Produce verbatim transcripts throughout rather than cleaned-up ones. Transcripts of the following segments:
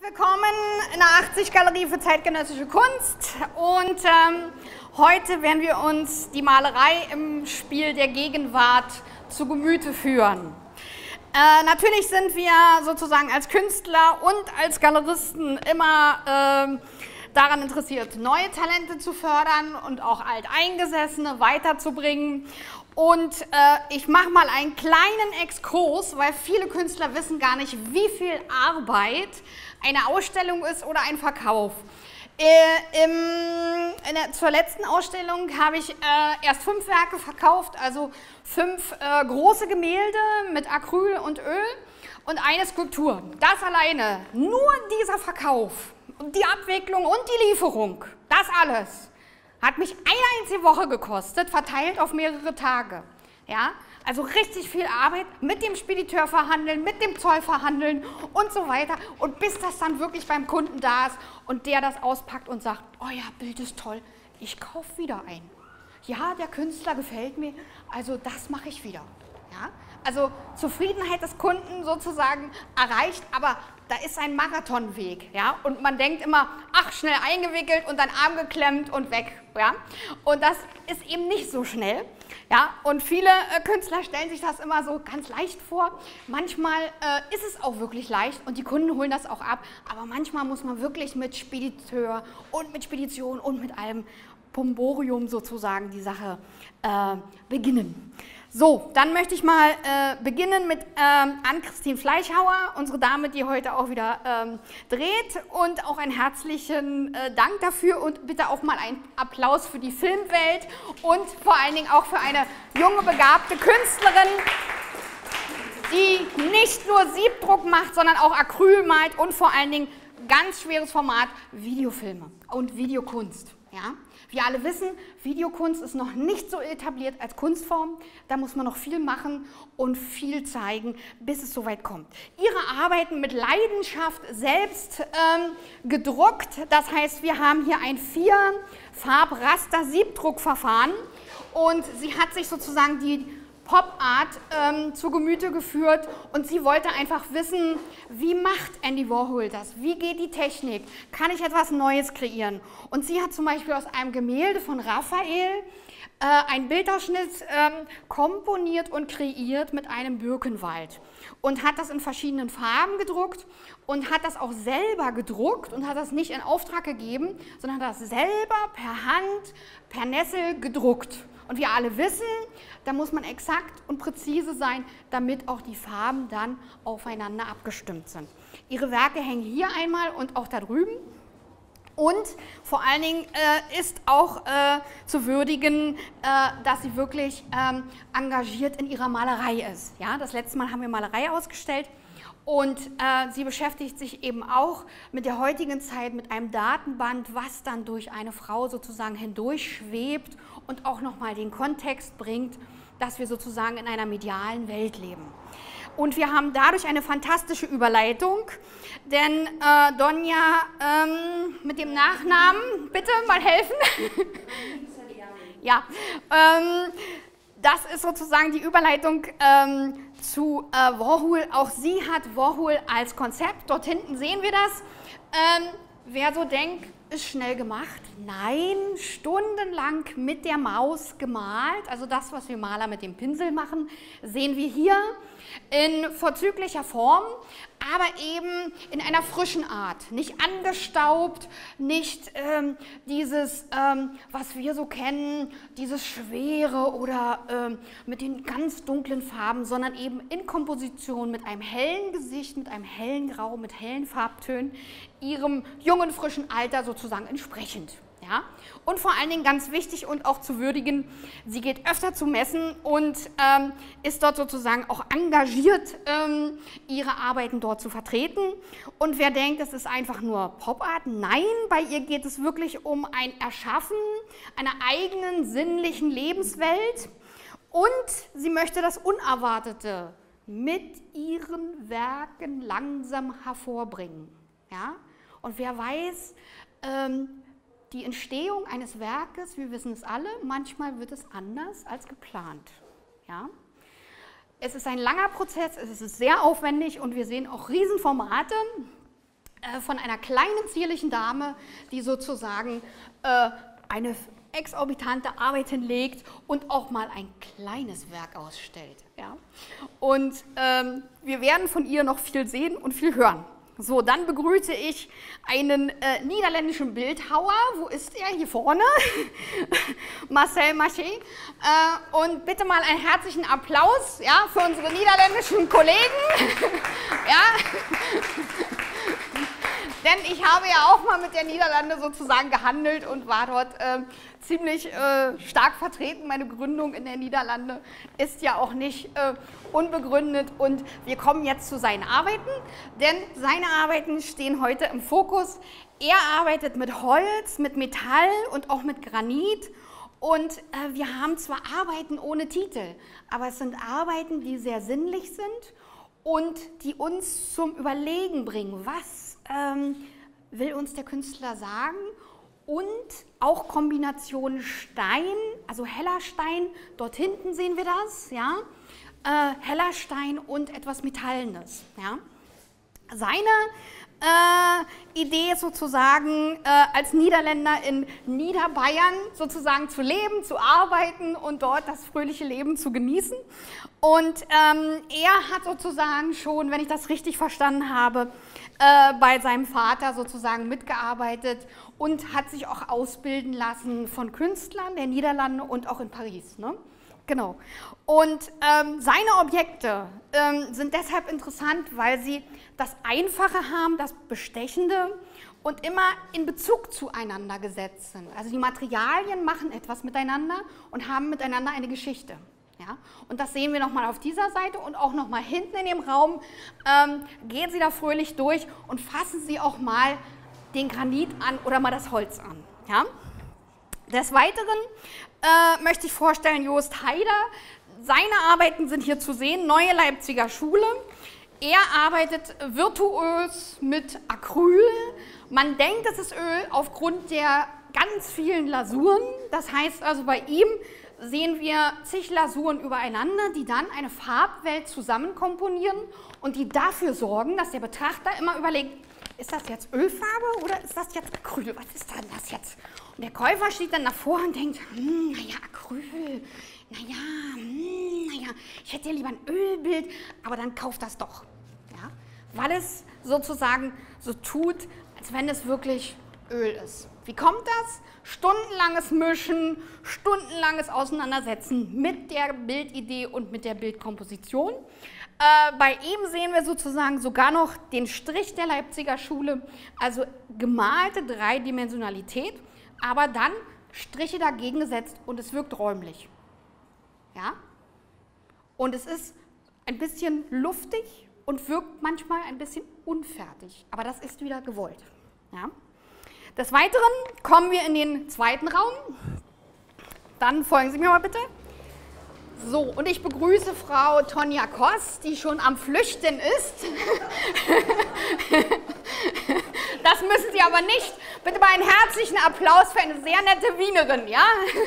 Willkommen in der achtzig Galerie für zeitgenössische Kunst und ähm, heute werden wir uns die Malerei im Spiel der Gegenwart zu Gemüte führen. Äh, natürlich sind wir sozusagen als Künstler und als Galeristen immer äh, daran interessiert, neue Talente zu fördern und auch Alteingesessene weiterzubringen. Und äh, ich mache mal einen kleinen Exkurs, weil viele Künstler wissen gar nicht, wie viel Arbeit eine Ausstellung ist oder ein Verkauf. Äh, im, in der, zur letzten Ausstellung habe ich äh, erst fünf Werke verkauft, also fünf äh, große Gemälde mit Acryl und Öl und eine Skulptur. Das alleine, nur dieser Verkauf und die Abwicklung und die Lieferung, das alles hat mich eine einzige Woche gekostet, verteilt auf mehrere Tage. Ja? Also richtig viel Arbeit mit dem Spediteur verhandeln, mit dem Zoll verhandeln und so weiter. Und bis das dann wirklich beim Kunden da ist und der das auspackt und sagt, oh ja, Bild ist toll, ich kaufe wieder ein. Ja, der Künstler gefällt mir, also das mache ich wieder. Ja? Also Zufriedenheit des Kunden sozusagen erreicht, aber da ist ein Marathonweg, ja, und man denkt immer, ach, schnell eingewickelt und dann Arm geklemmt und weg, ja, und das ist eben nicht so schnell, ja, und viele äh, Künstler stellen sich das immer so ganz leicht vor, manchmal äh, ist es auch wirklich leicht und die Kunden holen das auch ab, aber manchmal muss man wirklich mit Spediteur und mit Spedition und mit allem Pomborium sozusagen die Sache äh, beginnen. So, dann möchte ich mal äh, beginnen mit ähm, Ann-Christine Fleischhauer, unsere Dame, die heute auch wieder ähm, dreht, und auch einen herzlichen äh, Dank dafür und bitte auch mal einen Applaus für die Filmwelt und vor allen Dingen auch für eine junge, begabte Künstlerin, die nicht nur Siebdruck macht, sondern auch Acryl malt und vor allen Dingen ganz schweres Format Videofilme und Videokunst. Ja? Wir alle wissen, Videokunst ist noch nicht so etabliert als Kunstform. Da muss man noch viel machen und viel zeigen, bis es soweit kommt. Ihre Arbeiten mit Leidenschaft selbst ähm, gedruckt. Das heißt, wir haben hier ein Vier-Farb-Raster-Siebdruckverfahren und sie hat sich sozusagen die Pop-Art ähm, zu Gemüte geführt und sie wollte einfach wissen, wie macht Andy Warhol das? Wie geht die Technik? Kann ich etwas Neues kreieren? Und sie hat zum Beispiel aus einem Gemälde von Raphael äh, einen Bildausschnitt ähm, komponiert und kreiert mit einem Birkenwald und hat das in verschiedenen Farben gedruckt und hat das auch selber gedruckt und hat das nicht in Auftrag gegeben, sondern hat das selber per Hand, per Nessel gedruckt. Und wir alle wissen, da muss man exakt und präzise sein, damit auch die Farben dann aufeinander abgestimmt sind. Ihre Werke hängen hier einmal und auch da drüben. Und vor allen Dingen äh, ist auch äh, zu würdigen, äh, dass sie wirklich ähm, engagiert in ihrer Malerei ist. Ja, das letzte Mal haben wir Malerei ausgestellt. Und äh, sie beschäftigt sich eben auch mit der heutigen Zeit, mit einem Datenband, was dann durch eine Frau sozusagen hindurchschwebt und auch nochmal den Kontext bringt, dass wir sozusagen in einer medialen Welt leben. Und wir haben dadurch eine fantastische Überleitung, denn äh, Donja ähm, mit dem Nachnamen, bitte mal helfen. Ja, ähm, das ist sozusagen die Überleitung ähm, zu äh, Warhol. Auch sie hat Warhol als Konzept. Dort hinten sehen wir das. Ähm, wer so denkt, ist schnell gemacht. Nein, stundenlang mit der Maus gemalt. Also das, was wir Maler mit dem Pinsel machen, sehen wir hier in vorzüglicher Form, aber eben in einer frischen Art. Nicht angestaubt, nicht ähm, dieses, ähm, was wir so kennen, dieses Schwere oder ähm, mit den ganz dunklen Farben, sondern eben in Komposition mit einem hellen Gesicht, mit einem hellen Grau, mit hellen Farbtönen, ihrem jungen, frischen Alter sozusagen entsprechend. Ja? Und vor allen Dingen ganz wichtig und auch zu würdigen, sie geht öfter zu Messen und ähm, ist dort sozusagen auch engagiert, ähm, ihre Arbeiten dort zu vertreten. Und wer denkt, es ist einfach nur Pop-Art, nein, bei ihr geht es wirklich um ein Erschaffen einer eigenen sinnlichen Lebenswelt und sie möchte das Unerwartete mit ihren Werken langsam hervorbringen. Ja? Und wer weiß, ähm, die Entstehung eines Werkes, wir wissen es alle, manchmal wird es anders als geplant. Ja? Es ist ein langer Prozess, es ist sehr aufwendig und wir sehen auch Riesenformate. äh, von einer kleinen, zierlichen Dame, die sozusagen äh, eine exorbitante Arbeit hinlegt und auch mal ein kleines Werk ausstellt. Ja? Und ähm, wir werden von ihr noch viel sehen und viel hören. So, dann begrüße ich einen äh, niederländischen Bildhauer. Wo ist er? Hier vorne. Marcel Maché. Äh, und bitte mal einen herzlichen Applaus, ja, für unsere niederländischen Kollegen. Ja. Denn ich habe ja auch mal mit der Niederlande sozusagen gehandelt und war dort äh, ziemlich äh, stark vertreten. Meine Gründung in der Niederlande ist ja auch nicht äh, unbegründet. Und wir kommen jetzt zu seinen Arbeiten, denn seine Arbeiten stehen heute im Fokus. Er arbeitet mit Holz, mit Metall und auch mit Granit. Und äh, wir haben zwar Arbeiten ohne Titel, aber es sind Arbeiten, die sehr sinnlich sind und die uns zum Überlegen bringen, was ähm, will uns der Künstler sagen, und auch Kombination Stein, also heller Stein, dort hinten sehen wir das, ja, äh, heller Stein und etwas Metallenes. Ja. Seine äh, Idee ist sozusagen, äh, als Niederländer in Niederbayern sozusagen zu leben, zu arbeiten und dort das fröhliche Leben zu genießen. Und ähm, er hat sozusagen schon, wenn ich das richtig verstanden habe, äh, bei seinem Vater sozusagen mitgearbeitet und hat sich auch ausbilden lassen von Künstlern der Niederlande und auch in Paris. Ne? Genau. Und ähm, seine Objekte ähm, sind deshalb interessant, weil sie das Einfache haben, das Bestechende und immer in Bezug zueinander gesetzt sind. Also die Materialien machen etwas miteinander und haben miteinander eine Geschichte. Ja? Und das sehen wir nochmal auf dieser Seite und auch nochmal hinten in dem Raum. Ähm, gehen Sie da fröhlich durch und fassen Sie auch mal den Granit an oder mal das Holz an. Ja? Des Weiteren äh, möchte ich vorstellen Joost Heider. Seine Arbeiten sind hier zu sehen, Neue Leipziger Schule. Er arbeitet virtuos mit Acryl. Man denkt, es ist Öl aufgrund der ganz vielen Lasuren. Das heißt also, bei ihm sehen wir zig Lasuren übereinander, die dann eine Farbwelt zusammenkomponieren und die dafür sorgen, dass der Betrachter immer überlegt, ist das jetzt Ölfarbe oder ist das jetzt Acryl? Was ist denn das jetzt? Und der Käufer steht dann davor und denkt, hm, naja, Acryl, naja, hm, naja, ich hätte ja lieber ein Ölbild, aber dann kauft das doch. Ja? Weil es sozusagen so tut, als wenn es wirklich Öl ist. Wie kommt das? Stundenlanges Mischen, stundenlanges Auseinandersetzen mit der Bildidee und mit der Bildkomposition. Äh, bei ihm sehen wir sozusagen sogar noch den Strich der Leipziger Schule, also gemalte Dreidimensionalität, aber dann Striche dagegen gesetzt und es wirkt räumlich. Ja? Und es ist ein bisschen luftig und wirkt manchmal ein bisschen unfertig, aber das ist wieder gewollt. Ja? Des Weiteren kommen wir in den zweiten Raum. Dann folgen Sie mir mal bitte. So, und ich begrüße Frau Tonja Koss, die schon am Flüchten ist. Das müssen Sie aber nicht. Bitte mal einen herzlichen Applaus für eine sehr nette Wienerin, ja?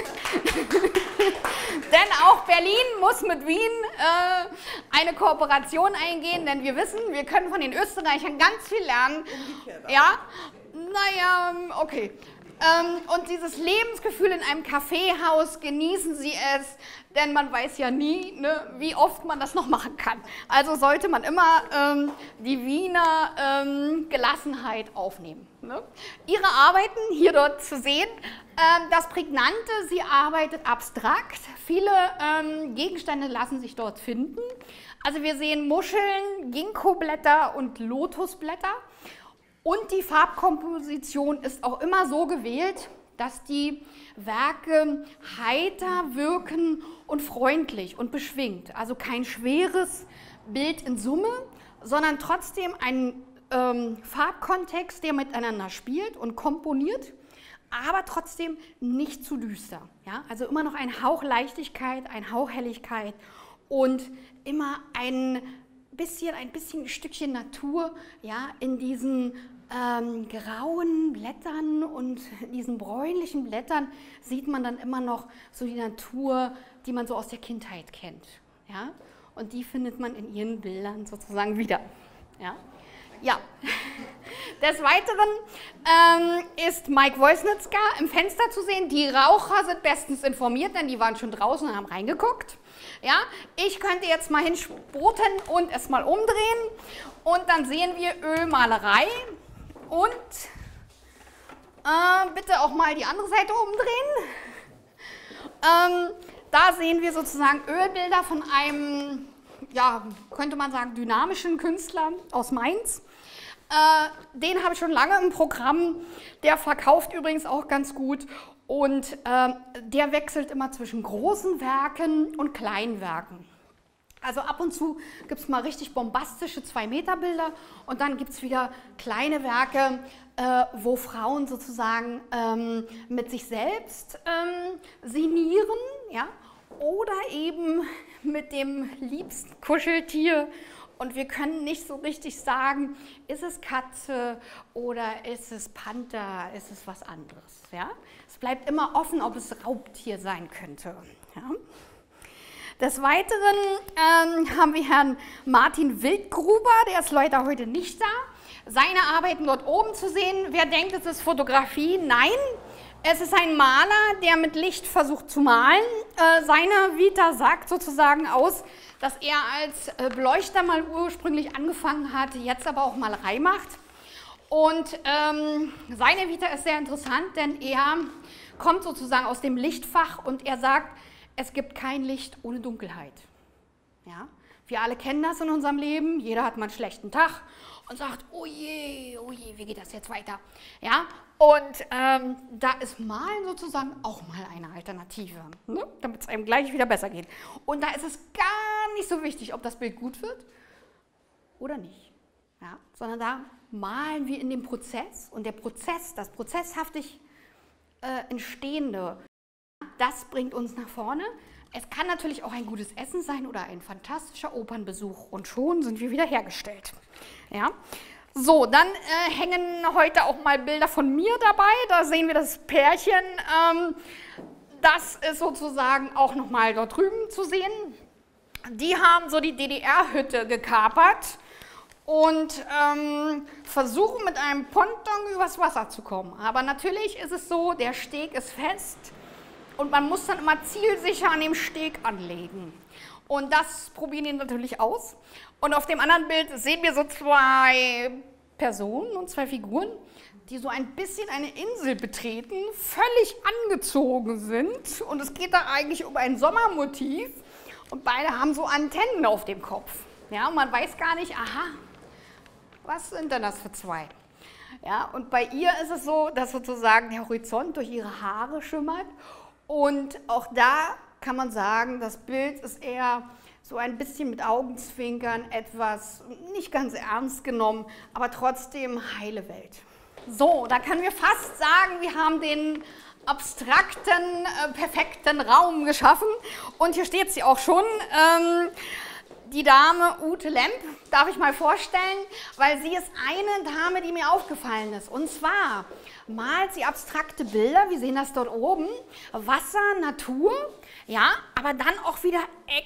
Denn auch Berlin muss mit Wien äh, eine Kooperation eingehen, denn wir wissen, wir können von den Österreichern ganz viel lernen. Ja? Naja, okay. Ähm, und dieses Lebensgefühl in einem Kaffeehaus, genießen Sie es, denn man weiß ja nie, ne, wie oft man das noch machen kann. Also sollte man immer ähm, die Wiener ähm, Gelassenheit aufnehmen. Ne? Ihre Arbeiten hier dort zu sehen, ähm, das Prägnante, sie arbeitet abstrakt. Viele ähm, Gegenstände lassen sich dort finden. Also wir sehen Muscheln, Ginkgoblätter und Lotusblätter. Und die Farbkomposition ist auch immer so gewählt, dass die Werke heiter wirken und freundlich und beschwingt. Also kein schweres Bild in Summe, sondern trotzdem ein ähm, Farbkontext, der miteinander spielt und komponiert, aber trotzdem nicht zu düster. Ja? Also immer noch ein Hauch Leichtigkeit, ein Hauch Helligkeit und immer ein bisschen, ein bisschen ein Stückchen Natur, ja, in diesen ähm, grauen Blättern und diesen bräunlichen Blättern sieht man dann immer noch so die Natur, die man so aus der Kindheit kennt. Ja? Und die findet man in ihren Bildern sozusagen wieder. Ja, ja. Des Weiteren ähm, ist Mike Wojsnitzka im Fenster zu sehen. Die Raucher sind bestens informiert, denn die waren schon draußen und haben reingeguckt. Ja, ich könnte jetzt mal hinsproten und es mal umdrehen. Und dann sehen wir Ölmalerei. Und äh, bitte auch mal die andere Seite umdrehen. Ähm, da sehen wir sozusagen Ölbilder von einem, ja, könnte man sagen, dynamischen Künstler aus Mainz. Äh, den habe ich schon lange im Programm. Der verkauft übrigens auch ganz gut. Und äh, der wechselt immer zwischen großen Werken und kleinen Werken. Also ab und zu gibt es mal richtig bombastische zwei Meter Bilder und dann gibt es wieder kleine Werke, äh, wo Frauen sozusagen ähm, mit sich selbst ähm, sinnieren, ja? Oder eben mit dem liebsten Kuscheltier. Und wir können nicht so richtig sagen, ist es Katze oder ist es Panther, ist es was anderes. Ja? Es bleibt immer offen, ob es Raubtier sein könnte. Ja? Des Weiteren ähm, haben wir Herrn Martin Wildgruber, der ist leider heute nicht da. Seine Arbeiten dort oben zu sehen. Wer denkt, es ist Fotografie? Nein, es ist ein Maler, der mit Licht versucht zu malen. Äh, seine Vita sagt sozusagen aus, dass er als äh, Beleuchter mal ursprünglich angefangen hat, jetzt aber auch Malerei macht. Und ähm, seine Vita ist sehr interessant, denn er kommt sozusagen aus dem Lichtfach und er sagt, es gibt kein Licht ohne Dunkelheit. Ja? Wir alle kennen das in unserem Leben, jeder hat mal einen schlechten Tag und sagt, oh je, oh je, wie geht das jetzt weiter? Ja? Und ähm, da ist Malen sozusagen auch mal eine Alternative, ne? Damit es einem gleich wieder besser geht. Und da ist es gar nicht so wichtig, ob das Bild gut wird oder nicht. Ja? Sondern da malen wir in dem Prozess und der Prozess, das prozesshaftig äh, Entstehende, das bringt uns nach vorne. Es kann natürlich auch ein gutes Essen sein oder ein fantastischer Opernbesuch und schon sind wir wieder hergestellt. Ja? So, dann äh, hängen heute auch mal Bilder von mir dabei. Da sehen wir das Pärchen. Ähm, das ist sozusagen auch noch mal dort drüben zu sehen. Die haben so die D D R-Hütte gekapert und ähm, versuchen mit einem Ponton übers Wasser zu kommen. Aber natürlich ist es so, der Steg ist fest und man muss dann immer zielsicher an dem Steg anlegen. Und das probieren die natürlich aus. Und auf dem anderen Bild sehen wir so zwei Personen und zwei Figuren, die so ein bisschen eine Insel betreten, völlig angezogen sind. Und es geht da eigentlich um ein Sommermotiv. Und beide haben so Antennen auf dem Kopf. Ja, und man weiß gar nicht, aha, was sind denn das für zwei? Ja, und bei ihr ist es so, dass sozusagen der Horizont durch ihre Haare schimmert. Und auch da kann man sagen, das Bild ist eher so ein bisschen mit Augenzwinkern, etwas nicht ganz ernst genommen, aber trotzdem heile Welt. So, da können wir fast sagen, wir haben den abstrakten, äh, perfekten Raum geschaffen. Und hier steht sie auch schon, ähm, die Dame Ute Lemp, darf ich mal vorstellen, weil sie ist eine Dame, die mir aufgefallen ist. Und zwar malt sie abstrakte Bilder, wir sehen das dort oben, Wasser, Natur, ja, aber dann auch wieder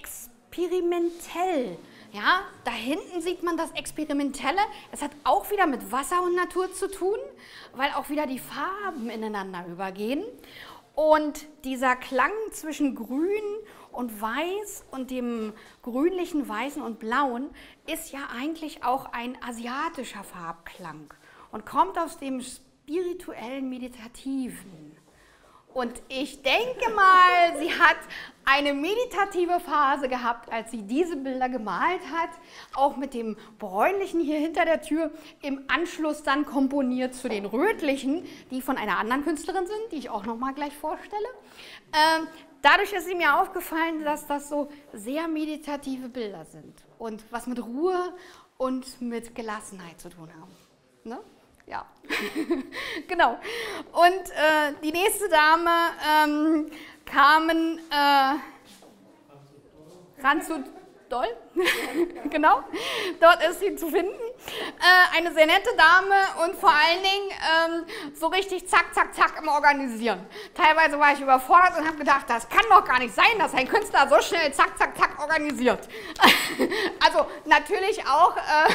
experimentell. Ja, da hinten sieht man das Experimentelle. Es hat auch wieder mit Wasser und Natur zu tun, weil auch wieder die Farben ineinander übergehen. Und dieser Klang zwischen Grün und Weiß und dem grünlichen, Weißen und Blauen ist ja eigentlich auch ein asiatischer Farbklang und kommt aus dem spirituellen, meditativen. Und ich denke mal, sie hat eine meditative Phase gehabt, als sie diese Bilder gemalt hat, auch mit dem bräunlichen hier hinter der Tür, im Anschluss dann komponiert zu den rötlichen, die von einer anderen Künstlerin sind, die ich auch noch mal gleich vorstelle. Ähm, dadurch ist sie mir aufgefallen, dass das so sehr meditative Bilder sind und was mit Ruhe und mit Gelassenheit zu tun haben. Ne? Ja, genau. Und äh, die nächste Dame, ähm, Carmen äh, Ranzut-Doll, genau, dort ist sie zu finden. Äh, eine sehr nette Dame und vor allen Dingen ähm, so richtig zack, zack, zack im Organisieren. Teilweise war ich überfordert und habe gedacht, das kann doch gar nicht sein, dass ein Künstler so schnell zack, zack, zack organisiert. Also natürlich auch äh,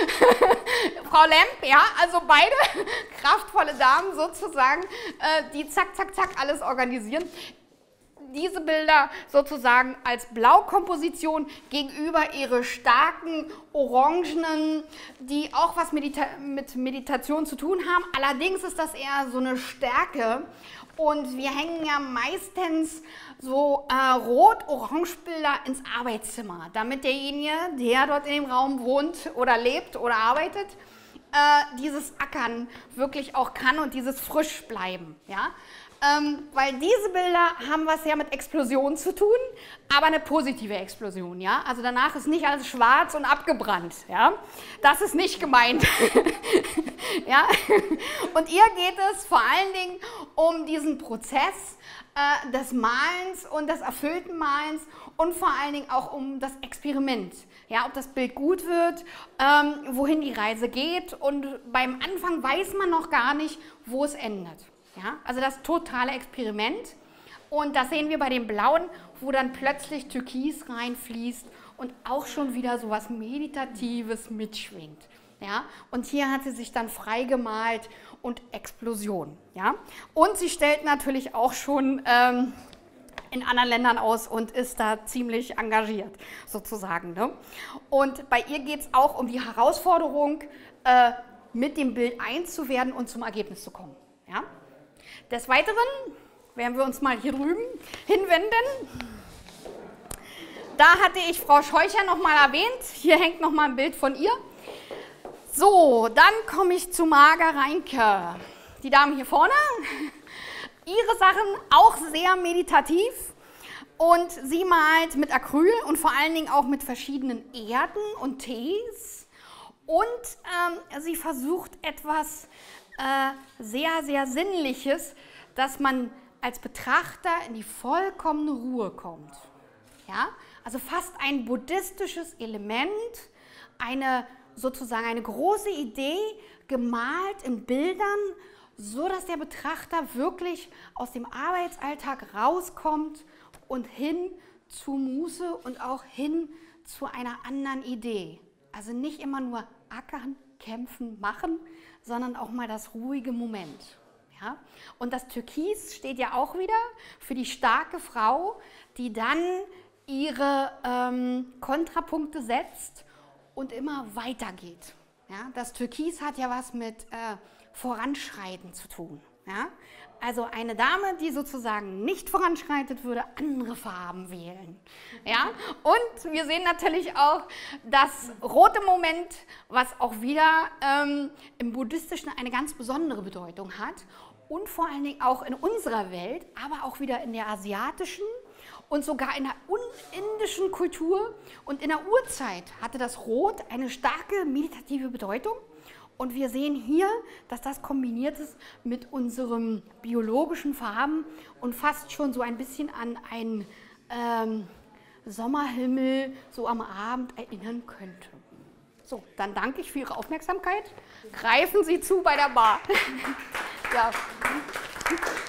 Frau Lemp, ja, also beide kraftvolle Damen sozusagen, äh, die zack, zack, zack alles organisieren. Diese Bilder sozusagen als Blaukomposition gegenüber ihre starken Orangenen, die auch was Medita mit Meditation zu tun haben. Allerdings ist das eher so eine Stärke und wir hängen ja meistens so äh, Rot-Orange-Bilder ins Arbeitszimmer, damit derjenige, der dort in dem Raum wohnt oder lebt oder arbeitet, äh, dieses Ackern wirklich auch kann und dieses Frischbleiben, ja. Ähm, weil diese Bilder haben was ja mit Explosion zu tun, aber eine positive Explosion, ja. Also danach ist nicht alles schwarz und abgebrannt, ja. Das ist nicht gemeint, ja. Und ihr geht es vor allen Dingen um diesen Prozess äh, des Malens und des erfüllten Malens und vor allen Dingen auch um das Experiment, ja, ob das Bild gut wird, ähm, wohin die Reise geht und beim Anfang weiß man noch gar nicht, wo es endet. Ja, also das totale Experiment und das sehen wir bei den Blauen, wo dann plötzlich Türkis reinfließt und auch schon wieder so was Meditatives mitschwingt. Ja, und hier hat sie sich dann frei gemalt und Explosion. Ja, und sie stellt natürlich auch schon ähm, in anderen Ländern aus und ist da ziemlich engagiert sozusagen. Ne? Und bei ihr geht es auch um die Herausforderung, äh, mit dem Bild eins zu werden und zum Ergebnis zu kommen. Ja? Des Weiteren werden wir uns mal hier drüben hinwenden. Da hatte ich Frau Scheucher noch mal erwähnt. Hier hängt noch mal ein Bild von ihr. So, dann komme ich zu Marga Reinke. Die Dame hier vorne. Ihre Sachen auch sehr meditativ. Und sie malt mit Acryl und vor allen Dingen auch mit verschiedenen Erden und Tees. Und ähm, sie versucht etwas Äh, sehr, sehr Sinnliches, dass man als Betrachter in die vollkommene Ruhe kommt. Ja? Also fast ein buddhistisches Element, eine sozusagen eine große Idee, gemalt in Bildern, so dass der Betrachter wirklich aus dem Arbeitsalltag rauskommt und hin zu Muße und auch hin zu einer anderen Idee. Also nicht immer nur ackern, kämpfen, machen, sondern auch mal das ruhige Moment. Ja? Und das Türkis steht ja auch wieder für die starke Frau, die dann ihre ähm, Kontrapunkte setzt und immer weitergeht. Ja? Das Türkis hat ja was mit äh, Voranschreiten zu tun. Ja? Also eine Dame, die sozusagen nicht voranschreitet, würde andere Farben wählen. Ja? Und wir sehen natürlich auch das rote Moment, was auch wieder ähm, im Buddhistischen eine ganz besondere Bedeutung hat und vor allen Dingen auch in unserer Welt, aber auch wieder in der asiatischen und sogar in der indischen Kultur und in der Urzeit hatte das Rot eine starke meditative Bedeutung. Und wir sehen hier, dass das kombiniert ist mit unseren biologischen Farben und fast schon so ein bisschen an einen ähm, Sommerhimmel so am Abend erinnern könnte. So, dann danke ich für Ihre Aufmerksamkeit. Greifen Sie zu bei der Bar. Ja.